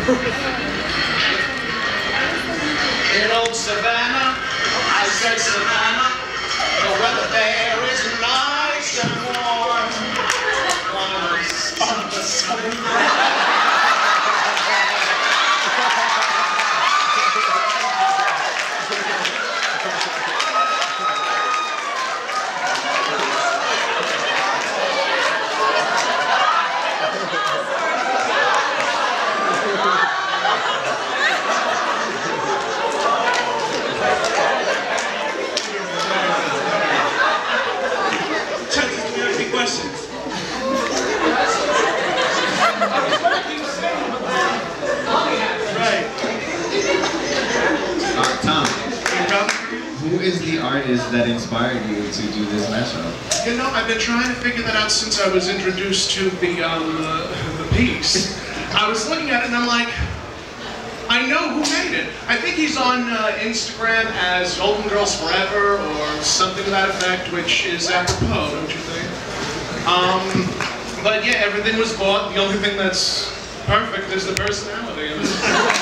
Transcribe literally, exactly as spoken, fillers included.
In old Savannah, I said Savannah, the weather there is nice and warm. Once on the sun. Who is the artist that inspired you to do this mashup? You know, I've been trying to figure that out since I was introduced to the, um, uh, the piece. I was looking at it and I'm like, I know who made it. I think he's on uh, Instagram as Golden Girls Forever or something to that effect, which is apropos, don't you think? Um, but yeah, everything was bought. The only thing that's perfect is the personality of it.